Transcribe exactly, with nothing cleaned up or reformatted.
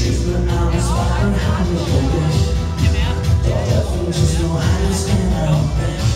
schießt mir abends bei und heimlich um dich. Dort öffnet es nur eines, genau.